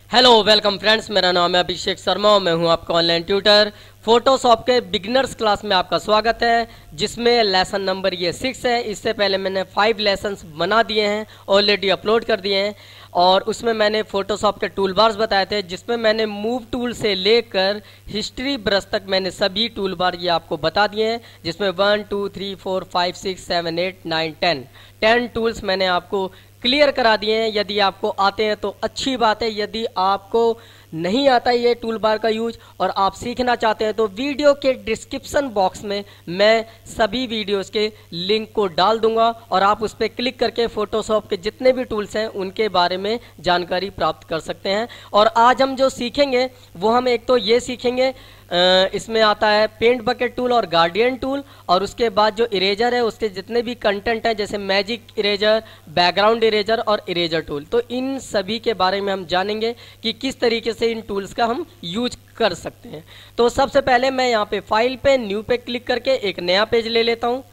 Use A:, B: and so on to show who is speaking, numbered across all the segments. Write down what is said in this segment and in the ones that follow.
A: Hello welcome friends, मेरा नाम है अभिषेक शर्मा और मैं हूं आपका ऑनलाइन ट्यूटर। फोटोशॉप के बिगिनर्स क्लास में आपका स्वागत है, जिसमें लेसन नंबर ये 6 है। इससे पहले मैंने 5 लेसन्स बना दिए हैं, ऑलरेडी अपलोड कर दिए हैं। और उसमें मैंने फोटोशॉप के टूल बार्स बताए थे, जिसमें मैंने मूव टूल से लेकर हिस्ट्री ब्रश तक मैंने सभी टूल बार ये आपको बता दिए हैं, जिसमें 1 2 3 4 5 6 7 8 9 10 टूल्स मैंने आपको क्लियर करा दिए हैं। यदि आपको आते हैं तो अच्छी बात है, यदि आपको नहीं आता ये टूल बार का यूज और आप सीखना चाहते हैं तो वीडियो के डिस्क्रिप्शन बॉक्स में मैं सभी वीडियोस के लिंक को डाल दूंगा और आप उस पर क्लिक करके फोटोशॉप के जितने भी टूल्स हैं उनके बारे में जानकारी प्राप्त कर सकते हैं। और आज हम जो सीखेंगे वो हम एक तो ये सीखेंगे, इसमें आता है पेंट बकेट टूल और गार्डियन टूल, और उसके बाद जो इरेजर है उसके जितने भी कंटेंट हैं जैसे मैजिक इरेजर, बैकग्राउंड इरेजर और इरेजर टूल, तो इन सभी के बारे में हम जानेंगे कि किस तरीके से इन टूल्स का हम यूज कर सकते हैं। तो सबसे पहले मैं यहाँ पे फाइल पे न्यू पे क्लिक करके एक नया पेज ले लेता हूँ,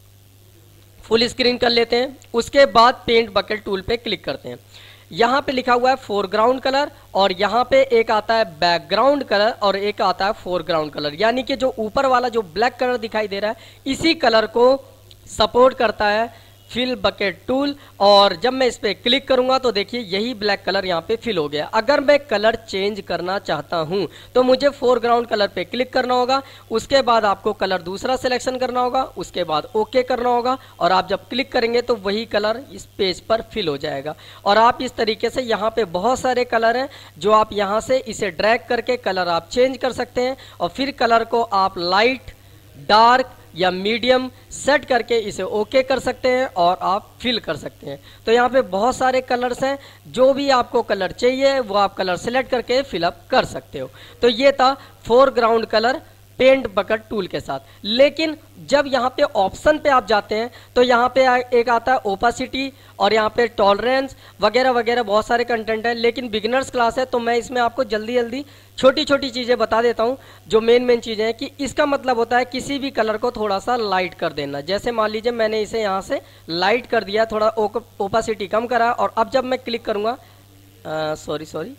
A: फुल स्क्रीन कर लेते हैं। उसके बाद पेंट बकेट टूल पे क्लिक करते हैं। यहाँ पे लिखा हुआ है फोरग्राउंड कलर और यहाँ पे एक आता है बैकग्राउंड कलर और एक आता है फोरग्राउंड कलर, यानी कि जो ऊपर वाला जो ब्लैक कलर दिखाई दे रहा है इसी कलर को सपोर्ट करता है फिल बकेट टूल। और जब मैं इस पे क्लिक करूंगा तो देखिए यही ब्लैक कलर यहाँ पे फिल हो गया। अगर मैं कलर चेंज करना चाहता हूं तो मुझे फोरग्राउंड कलर पे क्लिक करना होगा, उसके बाद आपको कलर दूसरा सिलेक्शन करना होगा, उसके बाद ओके करना होगा और आप जब क्लिक करेंगे तो वही कलर इस पेज पर फिल हो जाएगा। और आप इस तरीके से यहाँ पे बहुत सारे कलर हैं जो आप यहाँ से इसे ड्रैग करके कलर आप चेंज कर सकते हैं और फिर कलर को आप लाइट, डार्क या मीडियम सेट करके इसे ओके कर सकते हैं और आप फिल कर सकते हैं। तो यहाँ पे बहुत सारे कलर्स हैं, जो भी आपको कलर चाहिए वो आप कलर सेलेक्ट करके फिलअप कर सकते हो। तो ये था foreground colour paint bucket tool के साथ। लेकिन जब यहाँ पे ऑप्शन पे आप जाते हैं तो यहाँ पे एक आता है ओपासिटी और यहाँ पे टॉलरेंस वगैरह वगैरह बहुत सारे कंटेंट है। लेकिन बिगिनर्स क्लास है तो मैं इसमें आपको जल्दी जल्दी छोटी छोटी चीज़ें बता देता हूँ, जो मेन चीज़ें हैं कि इसका मतलब होता है किसी भी कलर को थोड़ा सा लाइट कर देना। जैसे मान लीजिए मैंने इसे यहाँ से लाइट कर दिया, थोड़ा ओपासिटी कम करा और अब जब मैं क्लिक करूँगा, सॉरी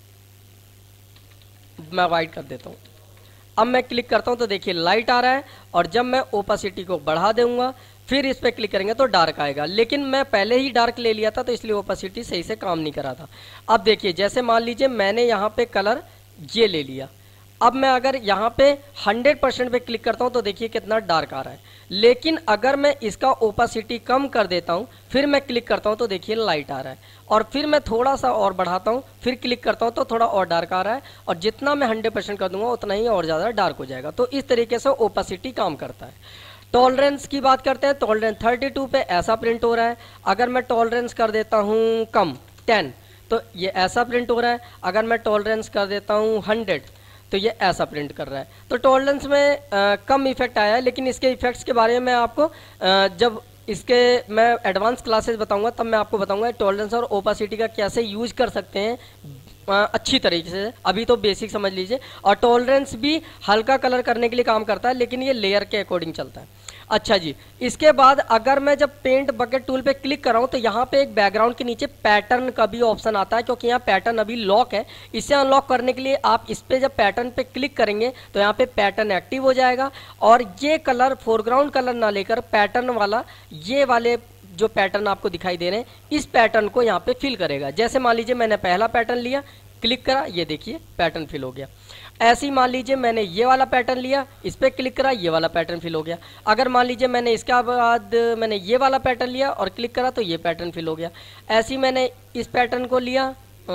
A: मैं वाइट कर देता हूँ। अब मैं क्लिक करता हूं तो देखिए लाइट आ रहा है और जब मैं ओपासिटी को बढ़ा दूंगा फिर इस पे क्लिक करेंगे तो डार्क आएगा। लेकिन मैं पहले ही डार्क ले लिया था तो इसलिए ओपासिटी सही से काम नहीं करा था। अब देखिए जैसे मान लीजिए मैंने यहाँ पे कलर ये ले लिया, अब मैं अगर यहाँ पे 100% पे क्लिक करता हूँ तो देखिए कितना डार्क आ रहा है। लेकिन अगर मैं इसका ओपासिटी कम कर देता हूँ फिर मैं क्लिक करता हूँ तो देखिए लाइट आ रहा है और फिर मैं थोड़ा सा और बढ़ाता हूँ फिर क्लिक करता हूँ तो थोड़ा और डार्क आ रहा है और जितना मैं 100% कर दूंगा उतना ही और ज़्यादा डार्क हो जाएगा। तो इस तरीके से ओपासिटी काम करता है। टॉलरेंस की बात करते हैं। टॉलरेंस 32 पे ऐसा प्रिंट हो रहा है। अगर मैं टॉलरेंस कर देता हूँ कम 10 तो ये ऐसा प्रिंट हो रहा है। अगर मैं टॉलरेंस कर देता हूँ 100 तो ये ऐसा प्रिंट कर रहा है। तो टॉलरेंस में कम इफेक्ट आया है, लेकिन इसके इफेक्ट्स के बारे में मैं आपको जब इसके मैं एडवांस क्लासेस बताऊंगा तब मैं आपको बताऊंगा टॉलरेंस और ओपासिटी का कैसे यूज कर सकते हैं अच्छी तरीके से। अभी तो बेसिक समझ लीजिए। और टॉलरेंस भी हल्का कलर करने के लिए काम करता है, लेकिन ये लेयर के अकॉर्डिंग चलता है। अच्छा जी, इसके बाद अगर मैं जब पेंट बकेट टूल पे क्लिक कर रहा हूं तो यहाँ पे एक बैकग्राउंड के नीचे पैटर्न का भी ऑप्शन आता है, क्योंकि यहाँ पैटर्न अभी लॉक है। इसे अनलॉक करने के लिए आप इस पे जब पैटर्न पे क्लिक करेंगे तो यहाँ पे पैटर्न एक्टिव हो जाएगा और ये कलर फोरग्राउंड कलर ना लेकर पैटर्न वाला, ये वाले जो पैटर्न आपको दिखाई दे रहे हैं इस पैटर्न को यहाँ पे फिल करेगा। जैसे मान लीजिए मैंने पहला पैटर्न लिया, क्लिक करा, ये देखिए पैटर्न फिल हो गया। ऐसे ही मान लीजिए मैंने ये वाला पैटर्न लिया, इस पे क्लिक करा, ये वाला पैटर्न फिल हो गया। अगर मान लीजिए मैंने इसके बाद मैंने ये वाला पैटर्न लिया और क्लिक करा तो ये पैटर्न फिल हो गया। ऐसे ही मैंने इस पैटर्न को लिया,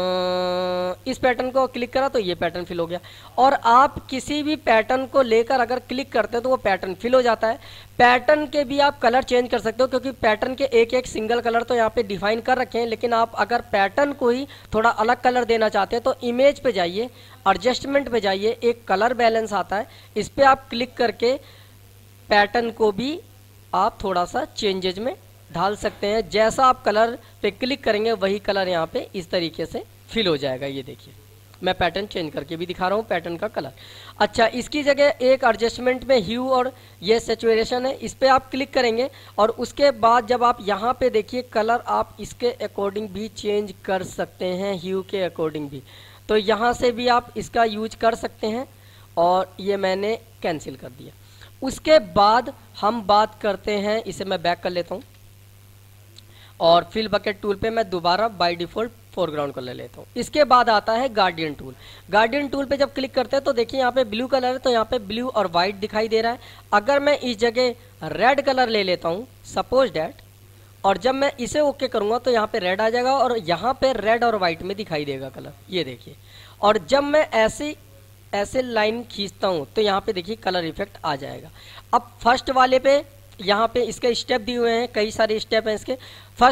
A: इस पैटर्न को क्लिक करा तो ये पैटर्न फिल हो गया। और आप किसी भी पैटर्न को लेकर अगर क्लिक करते हैं तो वो पैटर्न फिल हो जाता है। पैटर्न के भी आप कलर चेंज कर सकते हो, क्योंकि पैटर्न के एक एक सिंगल कलर तो यहाँ पे डिफाइन कर रखे हैं। लेकिन आप अगर पैटर्न को ही थोड़ा अलग कलर देना चाहते हैं तो इमेज पे जाइए, एडजस्टमेंट पे जाइए, एक कलर बैलेंस आता है, इस पर आप क्लिक करके पैटर्न को भी आप थोड़ा सा चेंजेज में ढाल सकते हैं। जैसा आप कलर पे क्लिक करेंगे वही कलर यहाँ पे इस तरीके से फिल हो जाएगा। ये देखिए मैं पैटर्न चेंज करके भी दिखा रहा हूँ पैटर्न का कलर। अच्छा, इसकी जगह एक एडजस्टमेंट में ह्यू और ये सैचुरेशन है, इस पर आप क्लिक करेंगे और उसके बाद जब आप यहाँ पे देखिए कलर आप इसके अकॉर्डिंग भी चेंज कर सकते हैं, ह्यू के अकॉर्डिंग भी। तो यहाँ से भी आप इसका यूज कर सकते हैं और ये मैंने कैंसिल कर दिया। उसके बाद हम बात करते हैं, इसे मैं बैक कर लेता हूँ और फिल बकेट टूल पे मैं दोबारा बाय डिफॉल्ट फोरग्राउंड कलर लेता हूँ। इसके बाद आता है गार्डियन टूल। गार्डियन टूल पे जब क्लिक करते हैं तो देखिए यहाँ पे ब्लू कलर है, तो यहाँ पे ब्लू और वाइट दिखाई दे रहा है। अगर मैं इस जगह रेड कलर ले लेता हूँ सपोज डैट, और जब मैं इसे ओके करूँगा तो यहाँ पे रेड आ जाएगा और यहाँ पे रेड और वाइट में दिखाई देगा कलर, ये देखिए। और जब मैं ऐसे लाइन खींचता हूँ तो यहाँ पे देखिए कलर इफेक्ट आ जाएगा। अब फर्स्ट वाले पे यहाँ पे इसके स्टेप दिए हुए हैं, कई सारे स्टेप हैं इसके।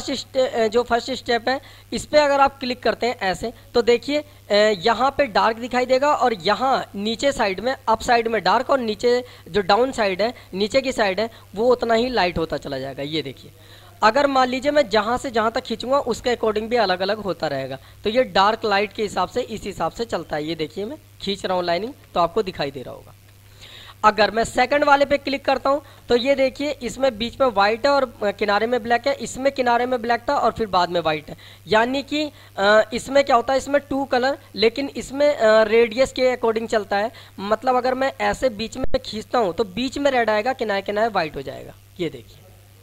A: फर्स्ट स्टेप है, इस पे अगर आप क्लिक करते हैं ऐसे तो देखिए यहाँ पे डार्क दिखाई देगा और यहाँ नीचे साइड में अप साइड में डार्क और नीचे जो डाउन साइड है, नीचे की साइड है, वो उतना ही लाइट होता चला जाएगा। ये देखिए, अगर मान लीजिए मैं जहाँ से जहाँ तक खींचूंगा उसके अकॉर्डिंग भी अलग अलग होता रहेगा। तो ये डार्क लाइट के हिसाब से इस हिसाब से चलता है। ये देखिए मैं खींच रहा हूँ लाइनिंग तो आपको दिखाई दे रहा होगा। अगर मैं सेकंड वाले पे क्लिक करता हूं तो ये देखिए इसमें बीच में व्हाइट है और किनारे में ब्लैक है, इसमें किनारे में ब्लैक था और फिर बाद में व्हाइट है। यानी कि इसमें क्या होता है, इसमें 2 कलर, लेकिन इसमें रेडियस के अकॉर्डिंग चलता है। मतलब अगर मैं ऐसे बीच में खींचता हूं तो बीच में रेड आएगा, किनारे किनारे व्हाइट हो जाएगा। ये देखिए,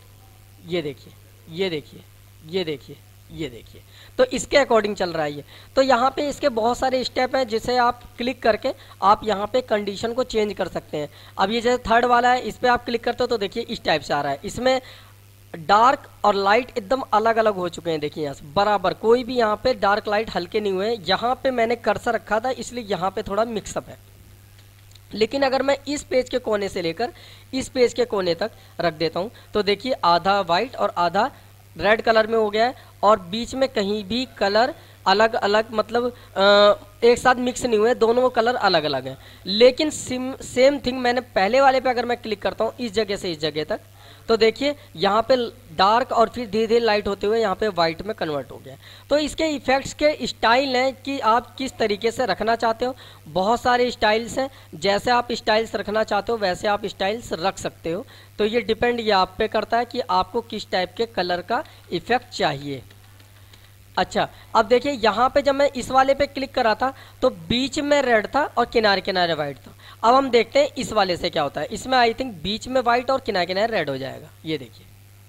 A: ये देखिए, ये देखिए, ये देखिए, ये देखिए, तो इसके अकॉर्डिंग चल रहा है ये। तो यहाँ पे इसके बहुत सारे स्टेप हैं जिसे आप क्लिक करके आप यहाँ पे कंडीशन को चेंज कर सकते हैं। अब ये जैसे थर्ड वाला है, इस पे आप क्लिक करते हो तो देखिए इस टाइप से आ रहा है। इसमें डार्क और लाइट एकदम अलग अलग हो चुके हैं। देखिए यहाँ से बराबर कोई भी यहाँ पे डार्क लाइट हल्के नहीं हुए हैं। यहाँ पे मैंने कर्सर रखा था इसलिए यहाँ पे थोड़ा मिक्सअप है। लेकिन अगर मैं इस पेज के कोने से लेकर इस पेज के कोने तक रख देता हूँ तो देखिए आधा व्हाइट और आधा रेड कलर में हो गया है और बीच में कहीं भी कलर अलग अलग, मतलब एक साथ मिक्स नहीं हुए, दोनों कलर अलग अलग हैं। लेकिन सेम थिंग मैंने पहले वाले पे अगर मैं क्लिक करता हूँ इस जगह से इस जगह तक तो देखिए यहाँ पे डार्क और फिर धीरे धीरे लाइट होते हुए यहाँ पे व्हाइट में कन्वर्ट हो गया। तो इसके इफेक्ट्स के स्टाइल हैं कि आप किस तरीके से रखना चाहते हो। बहुत सारे स्टाइल्स हैं, जैसे आप स्टाइल्स रखना चाहते हो वैसे आप स्टाइल्स रख सकते हो। तो ये डिपेंड ये आप पे करता है कि आपको किस टाइप के कलर का इफेक्ट चाहिए। अच्छा, अब देखिए यहाँ पे जब मैं इस वाले पे क्लिक करा था तो बीच में रेड था और किनारे किनारे व्हाइट था। अब हम देखते हैं इस वाले से क्या होता है। इसमें आई थिंक बीच में व्हाइट और किनारे किनारे रेड हो जाएगा। ये देखिए,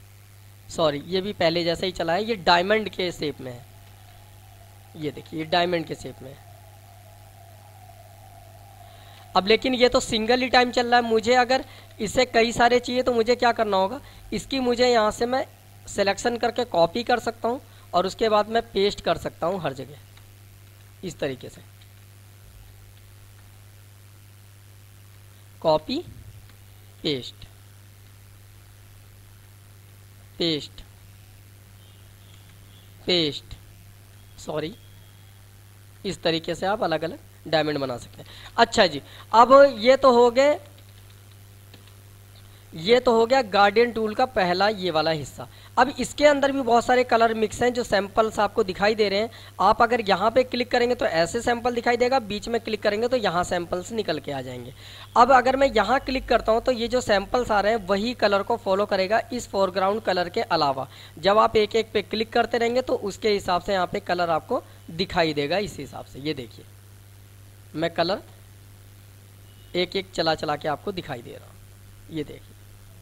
A: सॉरी ये भी पहले जैसा ही चला है, ये डायमंड के शेप में है। ये देखिए, ये डायमंड के शेप में है। अब लेकिन ये तो सिंगल ही टाइम चल रहा है, मुझे अगर इसे कई सारे चाहिए तो मुझे क्या करना होगा, इसकी मुझे यहाँ से मैं सिलेक्शन करके कॉपी कर सकता हूँ और उसके बाद मैं पेस्ट कर सकता हूँ हर जगह इस तरीके से। Copy paste paste paste, sorry, इस तरीके से आप अलग अलग डायमंड बना सकते हैं। अच्छा जी, अब ये तो हो गया गार्डियन टूल का पहला ये वाला हिस्सा। अब इसके अंदर भी बहुत सारे कलर मिक्स हैं जो सैंपल्स आपको दिखाई दे रहे हैं। आप अगर यहाँ पे क्लिक करेंगे तो ऐसे सैंपल दिखाई देगा, बीच में क्लिक करेंगे तो यहाँ सैंपल्स निकल के आ जाएंगे। अब अगर मैं यहाँ क्लिक करता हूँ तो ये जो सैंपल्स आ रहे हैं वही कलर को फॉलो करेगा इस फोरग्राउंड कलर के अलावा। जब आप एक एक पे क्लिक करते रहेंगे तो उसके हिसाब से यहाँ पे कलर आपको दिखाई देगा इस हिसाब से। ये देखिए, मैं कलर एक एक चला चला के आपको दिखाई दे रहा हूँ। ये देखिए,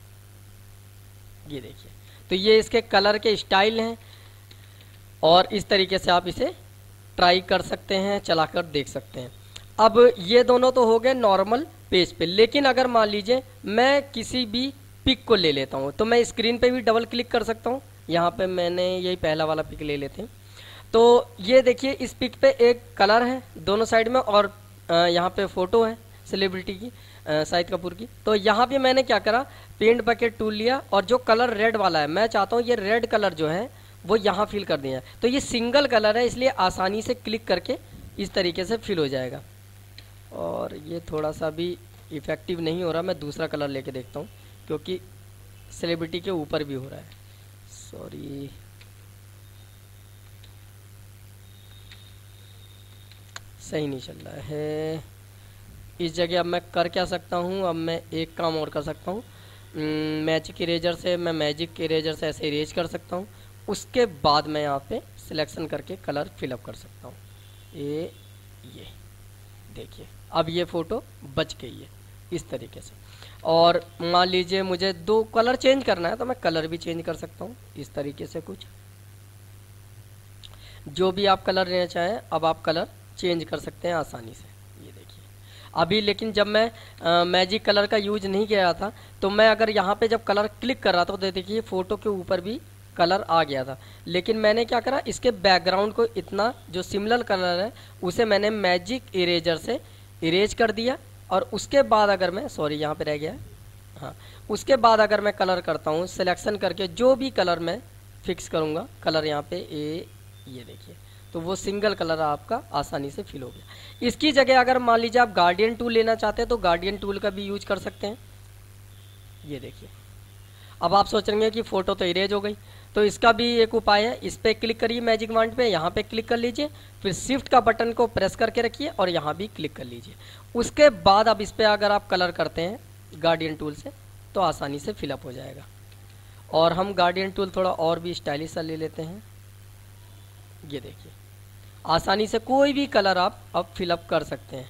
A: ये देखिए, तो ये इसके कलर के स्टाइल हैं और इस तरीके से आप इसे ट्राई कर सकते हैं, चलाकर देख सकते हैं। अब ये दोनों तो हो गए नॉर्मल पेज पे, लेकिन अगर मान लीजिए मैं किसी भी पिक को ले लेता हूँ तो मैं स्क्रीन पे भी डबल क्लिक कर सकता हूँ। यहाँ पे मैंने यही पहला वाला पिक ले लेते हैं। तो ये देखिए, इस पिक पे एक कलर है दोनों साइड में और यहाँ पे फोटो है सेलिब्रिटी की, शाहिद कपूर की। तो यहाँ पे मैंने क्या करा, पेंट बकेट टूल लिया और जो कलर रेड वाला है, मैं चाहता हूँ ये रेड कलर जो है वो यहाँ फिल कर दिया। तो ये सिंगल कलर है इसलिए आसानी से क्लिक करके इस तरीके से फिल हो जाएगा। और ये थोड़ा सा भी इफेक्टिव नहीं हो रहा, मैं दूसरा कलर लेके देखता हूँ क्योंकि सेलिब्रिटी के ऊपर भी हो रहा है। सही नहीं चल रहा है। इस जगह अब मैं कर क्या सकता हूँ, अब मैं एक काम और कर सकता हूँ, मैजिक इरेजर से मैं मैजिक इरेजर से ऐसे इरेज कर सकता हूँ। उसके बाद मैं यहाँ पे सिलेक्शन करके कलर फिलअप कर सकता हूँ। ये देखिए अब ये फ़ोटो बच गई है इस तरीके से। और मान लीजिए मुझे दो कलर चेंज करना है तो मैं कलर भी चेंज कर सकता हूँ इस तरीके से, कुछ जो भी आप कलर लेना चाहें अब आप कलर चेंज कर सकते हैं आसानी से। ये देखिए अभी, लेकिन जब मैं मैजिक कलर का यूज नहीं किया था तो मैं अगर यहाँ पे जब कलर क्लिक कर रहा था तो देखिए फ़ोटो के ऊपर भी कलर आ गया था। लेकिन मैंने क्या करा, इसके बैकग्राउंड को इतना जो सिमिलर कलर है उसे मैंने मैजिक इरेजर से इरेज कर दिया। और उसके बाद अगर मैं, सॉरी यहाँ पे रह गया है, हाँ, उसके बाद अगर मैं कलर करता हूँ सिलेक्शन करके, जो भी कलर मैं फिक्स करूँगा कलर यहाँ पे ये देखिए, तो वो सिंगल कलर आपका आसानी से फिल हो गया। इसकी जगह अगर मान लीजिए आप गार्डियन टूल लेना चाहते हैं तो गार्डियन टूल का भी यूज कर सकते हैं। ये देखिए अब आप सोचेंगे कि फ़ोटो तो इरेज हो गई, तो इसका भी एक उपाय है। इस पर क्लिक करिए मैजिक वांड पे, यहाँ पे क्लिक कर लीजिए, फिर शिफ्ट का बटन को प्रेस करके रखिए और यहाँ भी क्लिक कर लीजिए। उसके बाद अब इस पर अगर आप कलर करते हैं गार्डियन टूल से तो आसानी से फिलअप हो जाएगा। और हम गार्डियन टूल थोड़ा और भी स्टाइलिश सा ले लेते हैं। ये देखिए आसानी से कोई भी कलर आप अब फिलअप कर सकते हैं,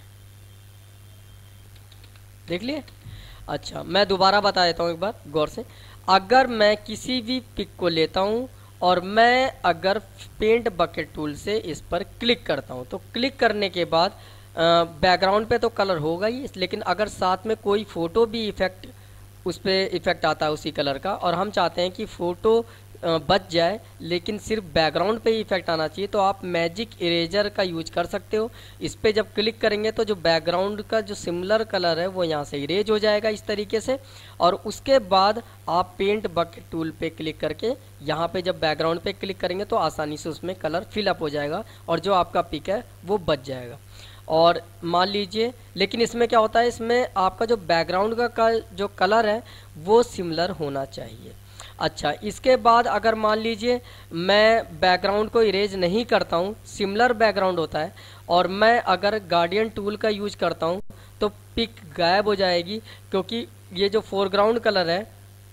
A: देख लिए। अच्छा मैं दोबारा बता देता हूँ एक बार गौर से। अगर मैं किसी भी पिक को लेता हूँ और मैं अगर पेंट बकेट टूल से इस पर क्लिक करता हूँ तो क्लिक करने के बाद बैकग्राउंड पे तो कलर होगा ही, लेकिन अगर साथ में कोई फ़ोटो भी इफेक्ट, उस पर इफेक्ट आता है उसी कलर का और हम चाहते हैं कि फ़ोटो बच जाए लेकिन सिर्फ बैकग्राउंड पे ही इफेक्ट आना चाहिए, तो आप मैजिक इरेजर का यूज कर सकते हो। इस पर जब क्लिक करेंगे तो जो बैकग्राउंड का जो सिमिलर कलर है वो यहाँ से इरेज हो जाएगा इस तरीके से। और उसके बाद आप पेंट बकेट टूल पे क्लिक करके यहाँ पे जब बैकग्राउंड पे क्लिक करेंगे तो आसानी से उसमें कलर फिलअप हो जाएगा और जो आपका पिक है वो बच जाएगा। और मान लीजिए, लेकिन इसमें क्या होता है, इसमें आपका जो बैकग्राउंड का जो कलर है वो सिमिलर होना चाहिए। अच्छा इसके बाद अगर मान लीजिए मैं बैकग्राउंड को इरेज नहीं करता हूँ, सिमिलर बैकग्राउंड होता है, और मैं अगर गार्डियन टूल का यूज करता हूँ तो पिक गायब हो जाएगी, क्योंकि ये जो फोरग्राउंड कलर है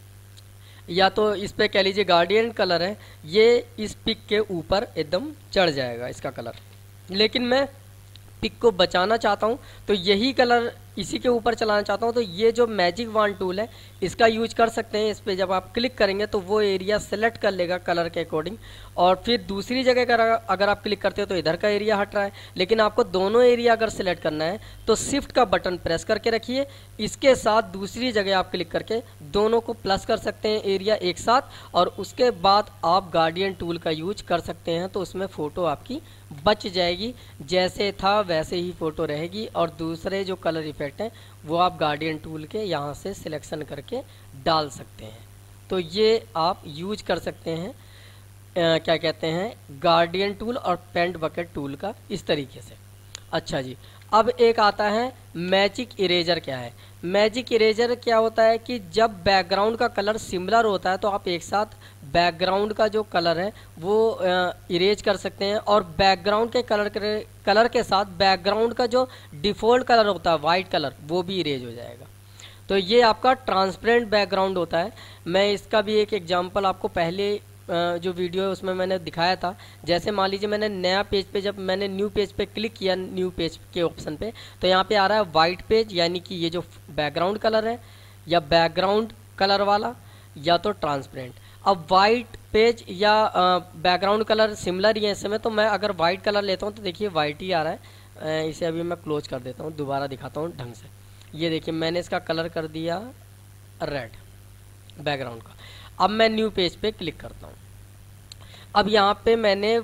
A: या तो इस पे कह लीजिए गार्डियन कलर है, ये इस पिक के ऊपर एकदम चढ़ जाएगा इसका कलर। लेकिन मैं पिक को बचाना चाहता हूँ तो यही कलर इसी के ऊपर चलाना चाहता हूँ, तो ये जो मैजिक वांड टूल है इसका यूज कर सकते हैं। इस पर जब आप क्लिक करेंगे तो वो एरिया सेलेक्ट कर लेगा कलर के अकॉर्डिंग, और फिर दूसरी जगह अगर आप क्लिक करते हो तो इधर का एरिया हट रहा है, लेकिन आपको दोनों एरिया अगर सेलेक्ट करना है तो शिफ्ट का बटन प्रेस करके रखिए, इसके साथ दूसरी जगह आप क्लिक करके दोनों को प्लस कर सकते हैं एरिया एक साथ, और उसके बाद आप गार्डियन टूल का यूज कर सकते हैं। तो उसमें फ़ोटो आपकी बच जाएगी, जैसे था वैसे ही फ़ोटो रहेगी, और दूसरे जो कलर इफेक्ट हैं वो आप गार्डियन टूल के यहाँ से सिलेक्शन करके डाल सकते हैं। तो ये आप यूज कर सकते हैं क्या कहते हैं, गार्डियन टूल और पेंट बकेट टूल का इस तरीके से। अच्छा जी, अब एक आता है मैजिक इरेजर। क्या है मैजिक इरेजर? क्या होता है कि जब बैकग्राउंड का कलर सिमिलर होता है तो आप एक साथ बैकग्राउंड का जो कलर है वो इरेज कर सकते हैं, और बैकग्राउंड के कलर के साथ बैकग्राउंड का जो डिफ़ॉल्ट कलर होता है वाइट कलर वो भी इरेज हो जाएगा। तो ये आपका ट्रांसपेरेंट बैकग्राउंड होता है। मैं इसका भी एक एग्जांपल आपको पहले जो वीडियो है उसमें मैंने दिखाया था। जैसे मान लीजिए मैंने नया पेज पे, जब मैंने न्यू पेज पे क्लिक किया, न्यू पेज के ऑप्शन पे, तो यहाँ पे आ रहा है वाइट पेज, यानी कि ये जो बैकग्राउंड कलर है या बैकग्राउंड कलर वाला या तो ट्रांसपेरेंट। अब वाइट पेज या बैकग्राउंड कलर सिमिलर ही है इसमें, तो मैं अगर वाइट कलर लेता हूँ तो देखिए वाइट ही आ रहा है। इसे अभी मैं क्लोज कर देता हूँ, दोबारा दिखाता हूँ ढंग से। ये देखिए मैंने इसका कलर कर दिया रेड बैकग्राउंड का। अब मैं न्यू पेज पे क्लिक करता हूँ। अब यहाँ पे मैंने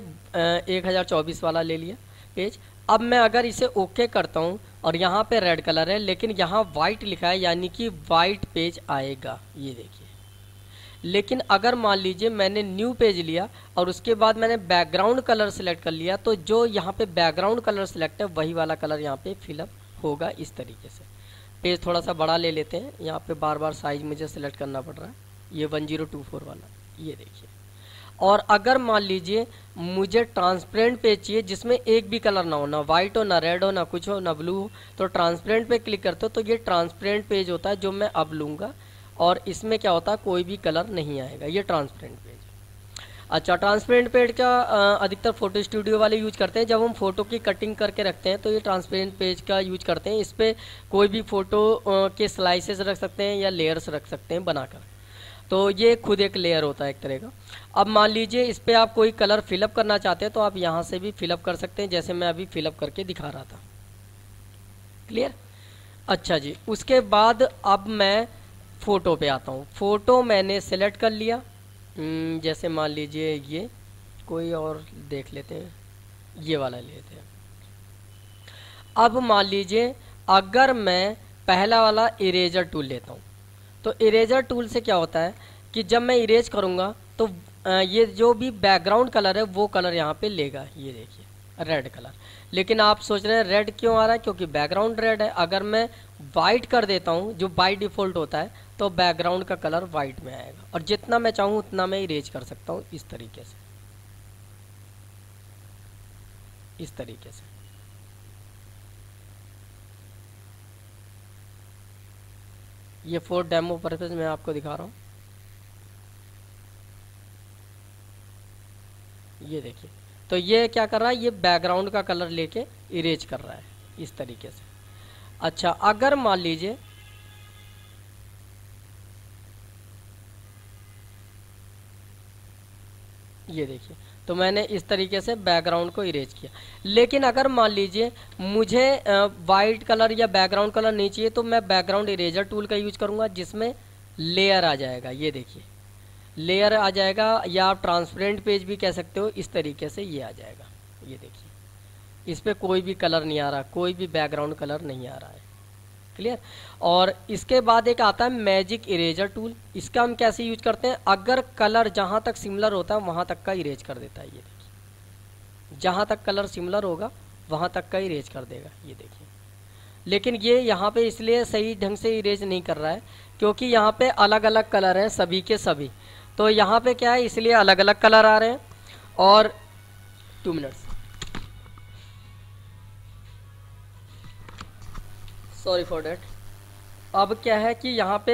A: 1024 वाला ले लिया पेज। अब मैं अगर इसे ओके करता हूँ और यहाँ पे रेड कलर है लेकिन यहाँ वाइट लिखा है, यानी कि वाइट पेज आएगा, ये देखिए। लेकिन अगर मान लीजिए मैंने न्यू पेज लिया और उसके बाद मैंने बैकग्राउंड कलर सेलेक्ट कर लिया, तो जो यहाँ पे बैकग्राउंड कलर सेलेक्ट है वही वाला कलर यहाँ पे फिलअप होगा इस तरीके से। पेज थोड़ा सा बड़ा ले लेते हैं, यहाँ पे बार बार साइज मुझे सेलेक्ट करना पड़ रहा है, ये 1024 वाला, ये देखिए। और अगर मान लीजिए मुझे ट्रांसपेरेंट पेज चाहिए जिसमें एक भी कलर ना हो, ना वाइट हो, ना रेड हो, ना कुछ हो, ना ब्लू हो, तो ट्रांसपेरेंट पे क्लिक करते हो तो ये ट्रांसपेरेंट पेज होता है जो मैं अब लूँगा, और इसमें क्या होता है कोई भी कलर नहीं आएगा, ये ट्रांसपेरेंट पेज। अच्छा, ट्रांसपेरेंट पेज का अधिकतर फोटो स्टूडियो वाले यूज करते हैं। जब हम फोटो की कटिंग करके रखते हैं तो ये ट्रांसपेरेंट पेज का यूज करते हैं। इस पर कोई भी फोटो के स्लाइसेस रख सकते हैं या लेयर्स रख सकते हैं बनाकर, तो ये खुद एक लेयर होता है एक तरह का। अब मान लीजिए इस पर आप कोई कलर फिलअप करना चाहते हैं तो आप यहाँ से भी फिलअप कर सकते हैं, जैसे मैं अभी फिलअप करके दिखा रहा था। क्लियर? अच्छा जी, उसके बाद अब मैं फोटो पे आता हूँ। फोटो मैंने सेलेक्ट कर लिया, जैसे मान लीजिए ये कोई और देख लेते हैं, ये वाला लेते हैं। अब मान लीजिए अगर मैं पहला वाला इरेजर टूल लेता हूँ, तो इरेजर टूल से क्या होता है कि जब मैं इरेज करूँगा तो ये जो भी बैकग्राउंड कलर है वो कलर यहाँ पे लेगा। ये देखिए रेड कलर, लेकिन आप सोच रहे हैं रेड क्यों आ रहा है, क्योंकि बैकग्राउंड रेड है। अगर मैं वाइट कर देता हूँ जो बाय डिफ़ॉल्ट होता है तो बैकग्राउंड का कलर वाइट में आएगा, और जितना मैं चाहूँ उतना मैं इरेज कर सकता हूँ इस तरीके से, इस तरीके से। ये फॉर डेमो पर्पस मैं आपको दिखा रहा हूँ। ये देखिए, तो ये क्या कर रहा है, ये बैकग्राउंड का कलर लेके इरेज कर रहा है इस तरीके से। अच्छा, अगर मान लीजिए ये देखिए, तो मैंने इस तरीके से बैकग्राउंड को इरेज किया। लेकिन अगर मान लीजिए मुझे वाइट कलर या बैकग्राउंड कलर नहीं चाहिए तो मैं बैकग्राउंड इरेजर टूल का यूज करूंगा, जिसमें लेयर आ जाएगा। ये देखिए लेयर आ जाएगा, या आप ट्रांसपेरेंट पेज भी कह सकते हो। इस तरीके से ये आ जाएगा। ये देखिए, इस पर कोई भी कलर नहीं आ रहा, कोई भी बैकग्राउंड कलर नहीं आ रहा है। क्लियर? और इसके बाद एक आता है मैजिक इरेजर टूल। इसका हम कैसे यूज करते हैं, अगर कलर जहां तक सिमिलर होता है वहां तक का इरेज कर देता है। ये देखिए, जहां तक कलर सिमिलर होगा वहां तक का इरेज कर देगा। ये देखिए, लेकिन ये यहाँ पे इसलिए सही ढंग से इरेज नहीं कर रहा है क्योंकि यहाँ पे अलग अलग कलर हैं सभी के सभी। तो यहाँ पे क्या है, इसलिए अलग अलग कलर आ रहे हैं। और 2 मिनट्स, सॉरी फॉर डेट। अब क्या है कि यहाँ पे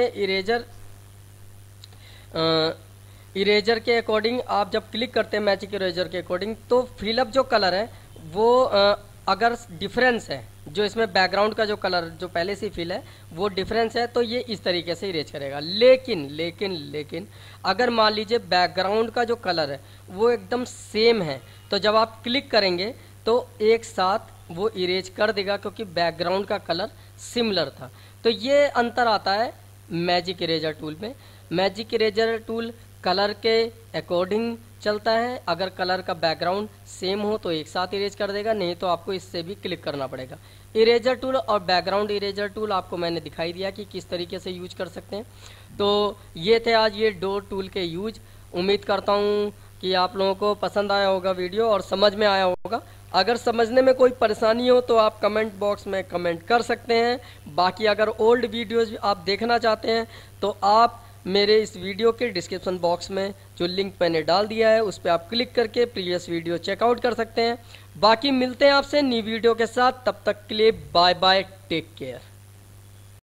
A: इरेजर के अकॉर्डिंग आप जब क्लिक करते हैं मैजिक इरेजर के अकॉर्डिंग, तो फिलअप जो कलर है वो अगर डिफरेंस है, जो इसमें बैकग्राउंड का जो कलर जो पहले से फिल है वो डिफरेंस है, तो ये इस तरीके से इरेज करेगा। लेकिन अगर मान लीजिए बैकग्राउंड का जो कलर है वो एकदम सेम है, तो जब आप क्लिक करेंगे तो एक साथ वो इरेज कर देगा क्योंकि बैकग्राउंड का कलर सिमिलर था। तो ये अंतर आता है मैजिक इरेजर टूल में। मैजिक इरेजर टूल कलर के अकॉर्डिंग चलता है, अगर कलर का बैकग्राउंड सेम हो तो एक साथ इरेज कर देगा, नहीं तो आपको इससे भी क्लिक करना पड़ेगा। इरेजर टूल और बैकग्राउंड इरेजर टूल आपको मैंने दिखाई दिया कि किस तरीके से यूज कर सकते हैं। तो ये थे आज ये 2 टूल के यूज। उम्मीद करता हूँ कि आप लोगों को पसंद आया होगा वीडियो और समझ में आया होगा। अगर समझने में कोई परेशानी हो तो आप कमेंट बॉक्स में कमेंट कर सकते हैं। बाकी अगर ओल्ड वीडियोज़ आप देखना चाहते हैं तो आप मेरे इस वीडियो के डिस्क्रिप्शन बॉक्स में जो लिंक मैंने डाल दिया है उस पर आप क्लिक करके प्रीवियस वीडियो चेकआउट कर सकते हैं। बाकी मिलते हैं आपसे न्यू वीडियो के साथ, तब तक के लिए बाय बाय, टेक केयर।